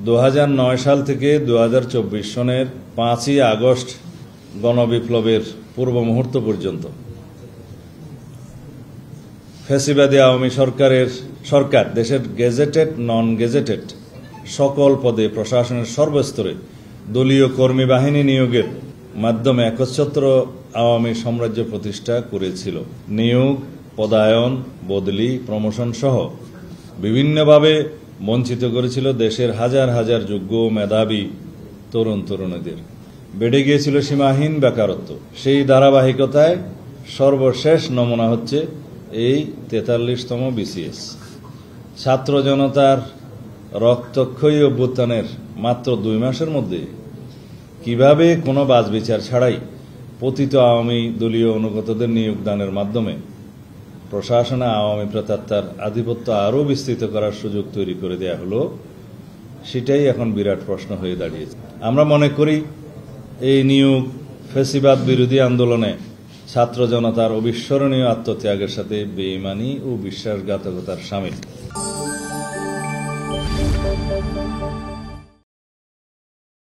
2009 সাল থেকে 2024 সনের 5ই আগস্ট গণবিপ্লবের পূর্ব মুহূর্ত পর্যন্ত ফ্যাসিবাদী আওয়ামী সরকার দেশের গেজেটেড নন গেজেটেড সকল পদে প্রশাসনের সর্বস্তরে দলীয় কর্মী বাহিনী নিয়োগের মাধ্যমে একচ্ছত্র আওয়ামী সাম্রাজ্য প্রতিষ্ঠা করেছিল। নিয়োগ, পদায়ন, বদলি, প্রমোশন সহ বিভিন্নভাবে বঞ্চিত করেছিল দেশের হাজার হাজার যোগ্য মেধাবী তরুণ তরুণীদের। বেড়ে গিয়েছিল সীমাহীন বেকারত্ব। সেই ধারাবাহিকতায় সর্বশেষ নমুনা হচ্ছে এই 43তম বিসিএস। ছাত্র জনতার রক্তক্ষয়ী অভ্যুত্থানের মাত্র 2 মাসের মধ্যে কিভাবে কোনো বাছবিচার ছাড়াই পতিত আওয়ামী দলীয় অনুগতদের নিয়োগদানের মাধ্যমে প্রশাসনে আওয়ামী প্রেতাত্মার আধিপত্য আরও বিস্তৃত করার সুযোগ তৈরি করে দেয়া হলো, সেটাই এখন বিরাট প্রশ্ন হয়ে দাঁড়িয়েছে। আমরা মনে করি এই নিয়োগ ফ্যাসিবাদ বিরোধী আন্দোলনে ছাত্র জনতার অবিস্মরণীয় আত্মত্যাগের সাথে বেঈমানি ও বিশ্বাসঘাতকতার শামিল।